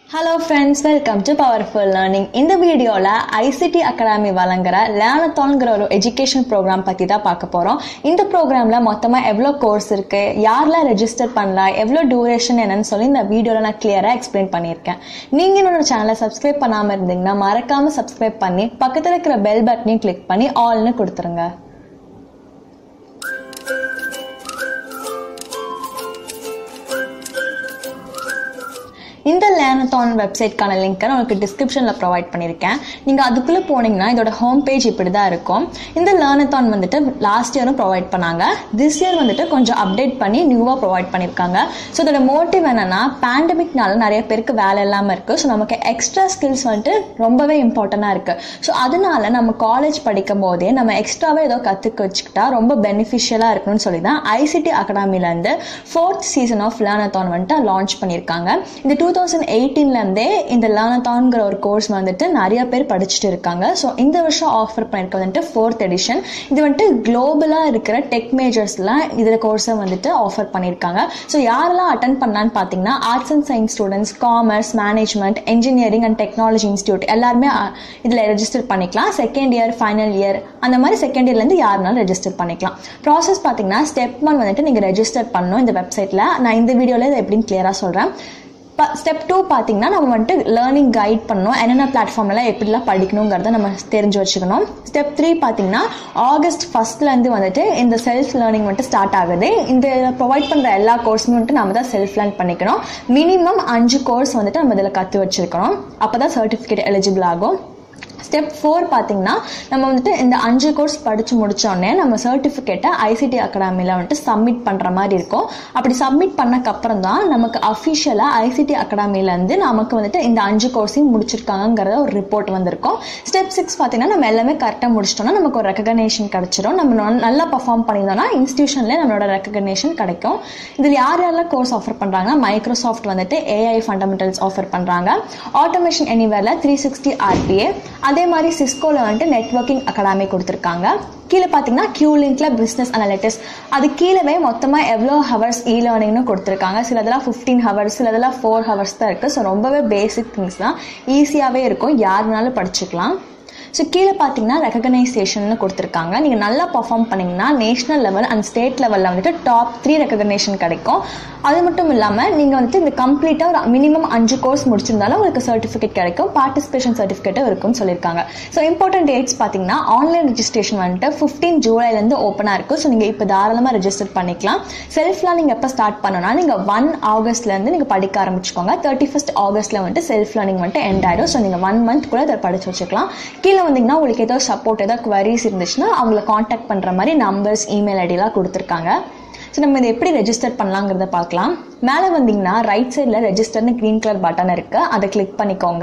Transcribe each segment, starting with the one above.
Hello friends, welcome to Powerful Learning. இந்த வீடியோல ICT Academy வழங்குற Learnathonங்கிற ஒரு எஜுகேஷன் ப்ரோக்ராம் பத்தி தான் பார்க்க போறோம். இந்த ப்ரோக்ராம்ல மொத்தமா எவ்வளவு கோர்ஸ் இருக்கு, யாரெல்லாம் ரெஜிஸ்டர் பண்ணலாம், எவ்வளவு டியூரேஷன் என்னன்னு சொல்லி இந்த வீடியோல நான் கிளியரா எக்ஸ்பிளைன் பண்ணியிருக்கேன். நீங்க என்னோட சேனலை சப்ஸ்கிரைப் பண்ணாம இருந்தீங்கன்னா மறக்காம சப்ஸ்கிரைப் பண்ணி பக்கத்துல இருக்கிற பெல் பட்டனையும் கிளிக் பண்ணி ஆல்னு கொடுத்துருங்க. இந்த Learnathon வெப்சைட்கான லிங்க் நான் உங்களுக்கு டிஸ்கிரிப்ஷன்ல ப்ரொவைட் பண்ணியிருக்கேன். நீங்க அதுக்குள்ள போனீங்கன்னா இதோட ஹோம் பேஜ் இப்படி தான் இருக்கும். இந்த Learnathon வந்துட்டு லாஸ்ட் இயரும் ப்ரொவைட் பண்ணாங்க. திஸ் இயர் வந்துட்டு கொஞ்சம் அப்டேட் பண்ணி நியூவா ப்ரொவைட் பண்ணியிருக்காங்க. ஸோ இதோட மோட்டிவ் என்னன்னா, பேண்டமிக்னால நிறைய பேருக்கு வேலை இல்லாமல் இருக்கு. ஸோ நமக்கு எக்ஸ்ட்ரா ஸ்கில்ஸ் வந்துட்டு ரொம்பவே இம்பார்ட்டண்டா இருக்கு. ஸோ அதனால நம்ம காலேஜ் படிக்கும் போதே நம்ம எக்ஸ்ட்ராவே ஏதோ கத்துக்க வச்சுக்கிட்டா ரொம்ப பெனிஃபிஷியலா இருக்கும்னு சொல்லி தான் ICT அகாடமில இருந்து 4th சீசன் ஆஃப் Learnathon வந்துட்டு லான்ச் பண்ணியிருக்காங்க. இந்த 2018ல இருந்தே இந்த Learnathonங்கிற ஒரு கோர்ஸ் வந்துட்டு நிறைய பேர் படிச்சுட்டு இருக்காங்க. ஸோ இந்த வருஷம் ஆஃபர் பண்ணிருக்க வந்துட்டு 4th எடிஷன். இது வந்துட்டு குளோபலா இருக்கிற டெக் மேஜர்ஸ்லாம் இதுல கோர்ஸை வந்துட்டு ஆஃபர் பண்ணியிருக்காங்க. ஸோ யாரெல்லாம் அட்டன் பண்ணலான்னு பார்த்தீங்கன்னா, arts and science students, commerce, management, engineering and technology institute எல்லாருமே இதுல ரெஜிஸ்டர் பண்ணிக்கலாம். செகண்ட் இயர், ஃபைனல் இயர் அந்த மாதிரி செகண்ட் இயர்ல இருந்து யாருனாலும் ரெஜிஸ்டர் பண்ணிக்கலாம். ப்ராசஸ் பார்த்தீங்கன்னா, ஸ்டெப் 1 வந்துட்டு நீங்க ரெஜிஸ்டர் பண்ணணும் இந்த வெப்சைட்ல. நான் இந்த வீடியோல இதை எப்படின்னு கிளியரா சொல்றேன். ஸ்டெப் 2 பார்த்தீங்கன்னா, நம்ம வந்துட்டு லேர்னிங் கைட் பண்ணணும், என்னென்ன பிளாட்ஃபார்ம்லாம் எப்படிலாம் படிக்கணுங்கிறத நம்ம தெரிஞ்சு வச்சுக்கணும். ஸ்டெப் 3 பார்த்தீங்கன்னா, ஆகஸ்ட் 1 வந்துட்டு இந்த செல்ஃப் லேர்னிங் வந்துட்டு ஸ்டார்ட் ஆகுது. இந்த ப்ரொவைட் பண்ணுற எல்லா கோர்ஸும் வந்துட்டு நம்ம தான் செல்ஃப் லேர்ன் பண்ணிக்கணும். மினிமம் 5 கோர்ஸ் வந்துட்டு நம்ம இதில் கற்று வச்சிருக்கணும். அப்போ தான் சர்டிஃபிகேட் எலிஜிபிள் ஆகும். ஸ்டெப் 4 பார்த்தீங்கன்னா, நம்ம வந்துட்டு இந்த 5 கோர்ஸ் படித்து முடித்தோடனே நம்ம சர்டிஃபிகேட்டை ICT அகாடமியில் வந்துட்டு சப்மிட் பண்ணுற மாதிரி இருக்கும். அப்படி சப்மிட் பண்ணக்கப்புறம் தான் நமக்கு அஃபிஷியலாக ICT அகாடமிலேருந்து நமக்கு வந்துட்டு இந்த 5 கோர்ஸையும் முடிச்சிருக்காங்கிறத ஒரு ரிப்போர்ட் வந்திருக்கும். ஸ்டெப் 6 பார்த்தீங்கன்னா, நம்ம எல்லாமே கரெக்டாக முடிச்சிட்டோம்னா நமக்கு ஒரு ரெகக்னேஷன் கிடைச்சிடும். நம்ம நல்லா பர்ஃபார்ம் பண்ணியிருந்தோம்னா இன்ஸ்டியூஷன்லேயே நம்மளோட ரெகக்னேஷன் கிடைக்கும். இதில் யாரெல்லாம் கோர்ஸ் ஆஃபர் பண்ணுறாங்கன்னா, மைக்ரோசாஃப்ட் வந்துட்டு AI ஃபண்டமெண்டல்ஸ் ஆஃபர் பண்ணுறாங்க. ஆட்டோமேஷன் எனிவேர்ல 360 RPA, அதே மாதிரி சிஸ்கோல வந்துட்டு நெட்வொர்க்கிங் அகாடமி கொடுத்துருக்காங்க. கீழே பார்த்தீங்கன்னா Qlinkல பிஸ்னஸ் அனாலிட்டிக்ஸ், அது கீழவே மொத்தமாக எவ்வளோ ஹவர்ஸ் லேர்னிங்னு கொடுத்துருக்காங்க. சிலதெல்லாம் 15 ஹவர்ஸ், சிலதெல்லாம் 4 ஹவர்ஸ் தான் இருக்குது. ஸோ ரொம்பவே பேசிக் திங்ஸ் தான், ஈஸியாகவே இருக்கும், யாருனாலும் படிச்சுக்கலாம். ஸோ கீழே பார்த்தீங்கன்னா ரெகக்னைசேஷன் கொடுத்துருக்காங்க. நீங்கள் நல்லா பர்ஃபார்ம் பண்ணிங்கன்னா நேஷனல் லெவல் அண்ட் ஸ்டேட் லெவலில் வந்துட்டு டாப் 3 ரெகக்னேஷன் கிடைக்கும். அது மட்டும் இல்லாமல் நீங்கள் வந்துட்டு இந்த கம்ப்ளீட்டாக ஒரு மினிமம் 5 கோர்ஸ் முடிச்சிருந்தாலும் உங்களுக்கு சர்டிஃபிகேட் கிடைக்கும். பார்ட்டிசிபேஷன் சர்டிஃபிகேட்டும் இருக்குன்னு சொல்லியிருக்காங்க. ஸோ இம்பார்ட்டன்ட் டேட்ஸ் பார்த்தீங்கன்னா, ஆன்லைன் ரெஜிஸ்ட்ரேஷன் வந்துட்டு 15 ஜூலைலேருந்து ஓப்பனாக இருக்கும். ஸோ நீங்கள் இப்போ தாராளமாக ரெஜிஸ்டர் பண்ணிக்கலாம். செல்ஃப்லாம் நீங்கள் எப்போ ஸ்டார்ட் பண்ணணும்னா, நீங்கள் 1 ஆகஸ்ட்லேருந்து நீங்கள் படிக்க ஆரம்பிச்சுக்கோங்க. 31 ஆகஸ்ட்டில் வந்துட்டு செல்ஃப் லேர்னிங் வந்துட்டு எண்ட் ஆயிடும். ஸோ நீங்கள் 1 மந்த் கூட அதை படிச்சு வச்சுக்கலாம். கீழே வந்தீங்கன்னா உங்களுக்கு ஏதாவது சப்போர்ட், ஏதாவது குவரிஸ் இருந்துச்சுன்னா அவங்களை காண்டாக்ட் பண்ணுற மாதிரி நம்பர்ஸ், இமெயில் ஐடிலாம் கொடுத்துருக்காங்க. ஸோ நம்ம இதை எப்படி ரெஜிஸ்டர் பண்ணலாங்கிறத பார்க்கலாம். மேலே வந்தீங்கன்னா ரைட் சைடில் ரெஜிஸ்டர்னு க்ரீன் கலர் பட்டன் இருக்குது, அதை கிளிக் பண்ணிக்கோங்க.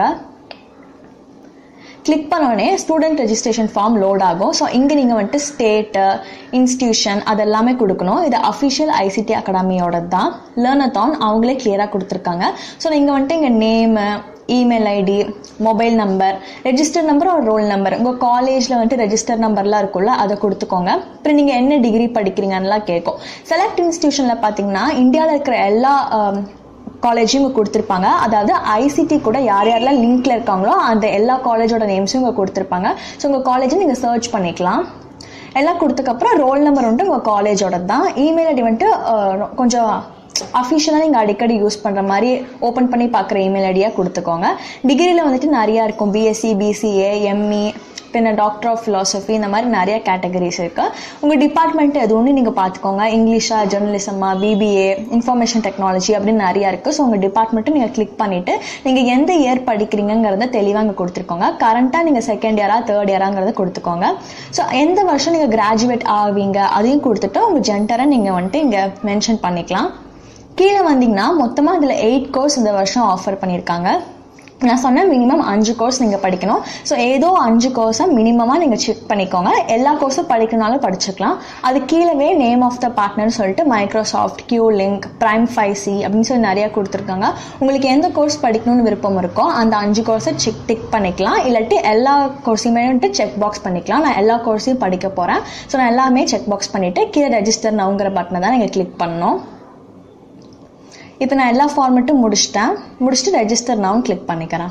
கிளிக் பண்ணோடனே ஸ்டூடெண்ட் ரெஜிஸ்ட்ரேஷன் ஃபார்ம் லோட் ஆகும். ஸோ இங்கே நீங்கள் வந்துட்டு ஸ்டேட்டு, இன்ஸ்டியூஷன் அதெல்லாமே கொடுக்கணும். இது அஃபிஷியல் ICT அகாடமியோட தான். Learnathon அவங்களே கிளியராக கொடுத்துருக்காங்க. ஸோ நீங்கள் வந்துட்டு இங்கே name, email ID, mobile number, register number ஒரு ரோல் நம்பர், உங்கள் காலேஜில் வந்துட்டு ரெஜிஸ்டர் நம்பர்லாம் இருக்குல்ல, அதை கொடுத்துக்கோங்க. அப்புறம் நீங்கள் என்ன டிகிரி படிக்கிறீங்கன்னுலாம் கேட்கும். செலக்ட் இன்ஸ்டியூஷனில் பார்த்தீங்கன்னா, இந்தியாவில் இருக்கிற எல்லா காலேஜும் இங்கே கொடுத்துருப்பாங்க. அதாவது ICT கூட யார் யாரெல்லாம் லிங்க்ல இருக்காங்களோ அந்த எல்லா காலேஜோட நேம்ஸும் இங்கே கொடுத்துருப்பாங்க. ஸோ உங்கள் காலேஜை நீங்கள் சர்ச் பண்ணிக்கலாம். எல்லாம் கொடுத்ததுக்கப்புறம் ரோல் நம்பர் வந்துட்டு உங்கள் காலேஜோட தான். இமெயில் ஐடி வந்துட்டு கொஞ்சம் அஃபிஷியலாக நீங்கள் அடிக்கடி யூஸ் பண்ணுற மாதிரி ஓப்பன் பண்ணி பார்க்குற இமெயில் ஐடியாக கொடுத்துக்கோங்க. டிகிரியில் வந்துட்டு நிறையா இருக்கும், BSc, BCA, ME, பின்ன டாக்டர் ஆஃப் ஃபிலாசபி, இந்த மாதிரி நிறைய கேட்டகரிஸ் இருக்குது. உங்கள் டிபார்ட்மெண்ட் எதுவும்னு நீங்கள் பார்த்துக்கோங்க. இங்கிலீஷா, ஜெர்னலிசமா, BBA, இன்ஃபர்மேஷன் டெக்னாலஜி அப்படின்னு நிறையா இருக்குது. ஸோ உங்கள் டிபார்ட்மெண்ட்டை நீங்கள் கிளிக் பண்ணிவிட்டு நீங்கள் எந்த இயர் படிக்கிறீங்கிறத தெளிவாக இங்கே கொடுத்துருக்கோங்க. கரண்ட்டாக நீங்கள் செகண்ட் இயரா, தேர்ட் இயராங்கிறத கொடுத்துக்கோங்க. ஸோ எந்த வருஷம் நீங்கள் கிராஜுவேட் ஆவீங்க அதையும் கொடுத்துட்டு உங்கள் ஜென்டரை நீங்கள் வந்துட்டு இங்கே மென்ஷன் பண்ணிக்கலாம். கீழே வந்தீங்கன்னா மொத்தமாக இதில் 8 கோர்ஸ் இந்த வருஷம் ஆஃபர் பண்ணியிருக்காங்க. நான் சொன்னேன் மினிமம் 5 கோர்ஸ் நீங்கள் படிக்கணும். ஸோ ஏதோ 5 கோர்ஸை மினிமமாக நீங்கள் செக் பண்ணிக்கோங்க. எல்லா கோர்ஸும் படிக்கணும்னாலும் படிச்சுக்கலாம். அது கீழவே நேம் ஆஃப் த பார்ட்னர்னு சொல்லிட்டு மைக்ரோசாஃப்ட், Qlink, Prime 5C அப்படின்னு சொல்லி நிறையா கொடுத்துருக்காங்க. உங்களுக்கு எந்த கோர்ஸ் படிக்கணும்னு விருப்பம் இருக்கோ அந்த 5 கோர்ஸை டிக் பண்ணிக்கலாம். இல்லாட்டி எல்லா கோர்ஸையுமே வந்துட்டு செக் பாக்ஸ் பண்ணிக்கலாம். நான் எல்லா கோர்ஸையும் படிக்க போகிறேன். ஸோ நான் எல்லாமே செக் பாக்ஸ் பண்ணிவிட்டு கீழே ரெஜிஸ்டர் நவுங்கிற பட்டனை தான் நீங்கள் கிளிக் பண்ணணும். இப்போ நான் எல்லா ஃபார்மேட்டும் முடிச்சுட்டு ரெஜிஸ்டர் நவுன் கிளிக் பண்ணிக்கிறேன்.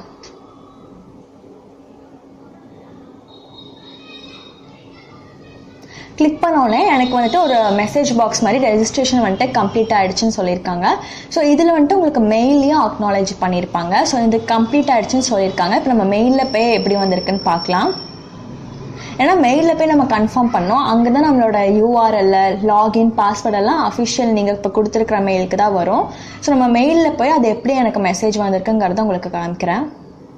கிளிக் பண்ணோடனே எனக்கு வந்துட்டு ஒரு மெசேஜ் பாக்ஸ் மாதிரி ரெஜிஸ்ட்ரேஷன் வந்துட்டு கம்ப்ளீட் ஆகிடுச்சுன்னு சொல்லியிருக்காங்க. ஸோ இதில் வந்துட்டு உங்களுக்கு மெயிலையும் அக்னாலேஜ் பண்ணியிருப்பாங்க. ஸோ இது கம்ப்ளீட் ஆகிடுச்சுன்னு சொல்லியிருக்காங்க. இப்போ நம்ம மெயிலில் போய் எப்படி வந்திருக்குன்னு பார்க்கலாம். ஏன்னா மெயிலில் போய் நம்ம கன்ஃபார்ம் பண்ணோம். அங்கே தான் நம்மளோட URL லாகின் பாஸ்வேர்ட் எல்லாம் அஃபிஷியல் நீங்கள் இப்போ கொடுத்துருக்குற மெயிலுக்கு தான் வரும். ஸோ நம்ம மெயிலில் போய் அது எப்படி எனக்கு மெசேஜ் வந்திருக்குங்கிறத உங்களுக்கு காமிக்கிறேன்.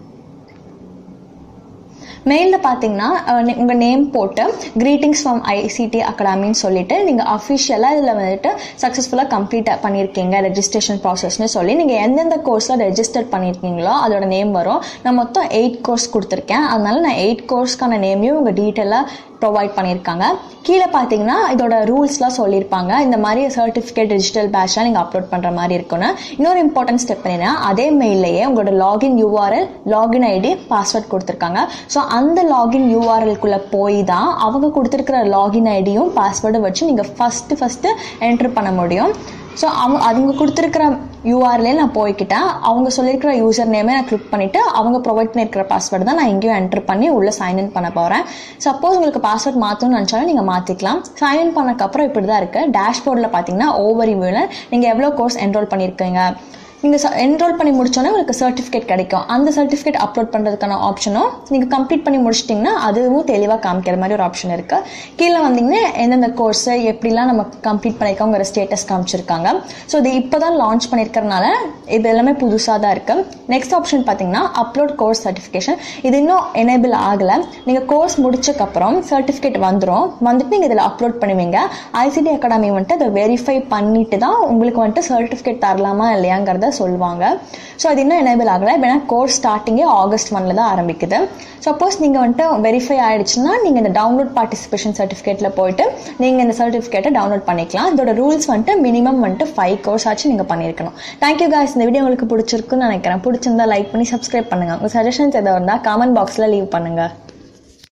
மெயிலில் பார்த்தீங்கன்னா உங்கள் நேம் போட்டு கிரீட்டிங்ஸ் ஃப்ரம் ICT அகாடமின்னு சொல்லிட்டு நீங்கள் அஃபிஷியலாக இதில் வந்துட்டு சக்ஸஸ்ஃபுல்லாக கம்ப்ளீட் பண்ணியிருக்கீங்க ரெஜிஸ்ட்ரேஷன் ப்ராசஸ்ன்னு சொல்லி நீங்கள் எந்தெந்த கோர்ஸில் ரெஜிஸ்டர் பண்ணியிருக்கீங்களோ அதோட நேம் வரும். நான் மொத்தம் 8 கோர்ஸ் கொடுத்துருக்கேன். அதனால நான் 8 கோர்ஸ்க்கான நேமையும் உங்கள் டீட்டெயிலாக ப்ரொவைட் பண்ணியிருக்காங்க. கீழே பார்த்தீங்கன்னா இதோட ரூல்ஸ்லாம் சொல்லியிருப்பாங்க. இந்த மாதிரி சர்டிஃபிகேட் டிஜிட்டல் பேட்ச்லாம் நீங்கள் அப்லோட் பண்ணுற மாதிரி இருக்குன்னு. இன்னொரு இம்பார்ட்டன்ட் ஸ்டெப் என்னன்னா அதே மெயிலையே உங்களோட login URL login ID password கொடுத்துருக்காங்க. ஸோ அந்த லாகின் URLக்குள்ளே போய் தான் அவங்க கொடுத்துருக்கிற லாகின் ஐடியும் பாஸ்வேர்டும் வச்சு நீங்கள் ஃபஸ்ட்டு என்ட்ரு பண்ண முடியும். ஸோ அவங்க கொடுத்துருக்கிற URL நான் போய்கிட்டேன். அவங்க சொல்லியிருக்கிற யூசர் நேமே நான் கிளிக் பண்ணிவிட்டு அவங்க ப்ரொவைட் பண்ணியிருக்கிற பாஸ்வேர்டு தான் நான் இங்கேயும் என்ட்ரு பண்ணி உள்ளே சைன்இன் பண்ண போகிறேன். சப்போஸ் உங்களுக்கு பாஸ்வேர்ட் மாற்றணும்னு நினச்சாலும் நீங்கள் மாற்றிக்கலாம். சைன்இன் பண்ணக்கப்புறம் இப்படி தான் இருக்குது. டேஷ்போர்டில் பார்த்தீங்கன்னா ஓவர்வியூவில் நீங்கள் எவ்வளோ கோர்ஸ் என்ரோல் பண்ணியிருக்கீங்க, நீங்கள் என்ரோல் பண்ணி முடிச்சோன்னே உங்களுக்கு சர்டிஃபிகேட் கிடைக்கும். அந்த சர்டிஃபிகேட் அப்லோட் பண்ணுறதுக்கான ஆப்ஷனும் நீங்கள் கம்ப்ளீட் பண்ணி முடிச்சிட்டிங்கன்னா அதுவும் தெளிவாக காமிக்கிற மாதிரி ஒரு ஆப்ஷன் இருக்குது. கீழே வந்தீங்கன்னா எந்தெந்த கோர்ஸு எப்படிலாம் நம்ம கம்ப்ளீட் பண்ணியிருக்கோங்கிற ஸ்டேட்டஸ் காமிச்சிருக்காங்க. ஸோ இது இப்போ தான் லான்ச் பண்ணியிருக்கிறதுனால இது எல்லாமே புதுசாக தான் இருக்குது. நெக்ஸ்ட் ஆப்ஷன் பார்த்தீங்கன்னா அப்லோட் கோர்ஸ் சர்டிஃபிகேஷன். இது இன்னும் எனேபிள் ஆகலை. நீங்கள் கோர்ஸ் முடிச்சக்கப்புறம் சர்டிஃபிகேட் வந்துட்டு நீங்கள் இதில் அப்லோட் பண்ணுவீங்க. ICT அகாடமி வந்துட்டு அதை வெரிஃபை பண்ணிட்டு தான் உங்களுக்கு வந்துட்டு சர்டிஃபிகேட் தரலாமா இல்லையாங்கிறத சொல்லுவாங்க. ஸோ அது இன்னும் எனேபிள் ஆகலை. ஏன்னா கோர்ஸ் ஸ்டார்டிங்கே August 1 தான் ஆரம்பிக்குது. சப்போஸ் நீங்கள் வந்துட்டு வெரிஃபை ஆகிடுச்சுன்னா நீங்கள் இந்த டவுன்லோட் பார்ட்டிசிபேஷன் சர்டிஃபிகேட்டில் போயிட்டு நீங்கள் இந்த சர்டிஃபிகேட்டை டவுன்லோட் பண்ணிக்கலாம். இதோட ரூல்ஸ் வந்துட்டு மினிமம் வந்துட்டு 5 கோர்ஸ் ஆச்சு நீங்கள் பண்ணியிருக்கணும். Thank you guys. இந்த வீடியோ உங்களுக்கு பிடிச்சிருக்குன்னு நினைக்கிறேன். பிடிச்சிருந்தா லைக் பண்ணி சப்ஸ்கிரைப் பண்ணுங்கள். உங்கள் சஜஷன்ஸ் எதாவது இருந்தால் கமெண்ட் பாக்ஸில் லீவ் பண்ணுங்கள்.